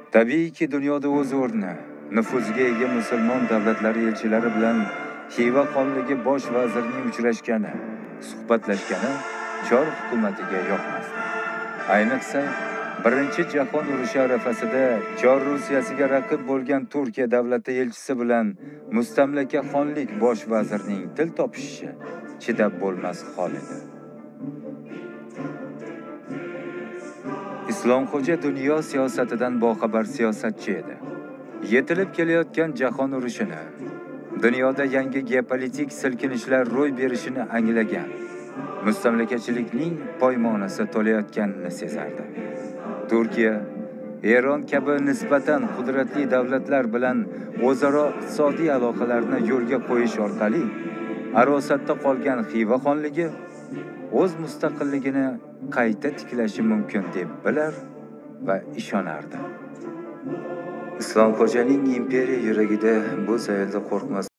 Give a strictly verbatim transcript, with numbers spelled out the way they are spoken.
Tabiiyki dunyoda o'z o'rni, nufuzga ega musulmon davlatlari elchilari bilan Xiva xonligi bosh vazirining uchrashgani, suhbatlashgani Chor hukumatiga yoqmasdi. Ayniqsa, Birinchi jahon urushi arafasida Chor Rusiyasiga raqib bo'lgan Turkiya davlati elchisi bilan mustamlaka xonlik bosh vazirining til topishishi chidab bo'lmas hol edi. Islomxo'ja dunyo siyosatidan boxabar siyosatchi edi. Yetilib kelayotgan jahon urushini, dunyoda yangi geopolitik silkinishlar ro'y berishini anglagan, mustamlakachilikning poymonasi to'layotganini sezardi. Turkiya, Eron kabi nisbatan qudratli davlatlar bilan o'zaro iqtisodiy aloqalarni yo'lga qo'yish orqali arosatda qolgan Xiva xonligi o'z mustaqilligini qayta tiklashi mumkin deb bilar va ishonardi. Islomxo'janing imperiya yuragida bu zaylda qo'rqmas